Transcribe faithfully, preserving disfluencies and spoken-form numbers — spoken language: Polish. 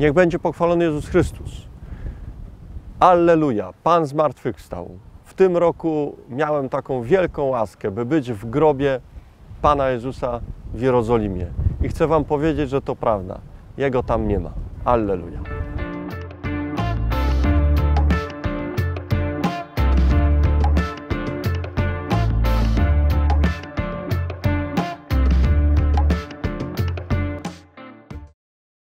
Niech będzie pochwalony Jezus Chrystus. Alleluja, Pan zmartwychwstał. W tym roku miałem taką wielką łaskę, by być w grobie Pana Jezusa w Jerozolimie. I chcę wam powiedzieć, że to prawda. Jego tam nie ma. Alleluja.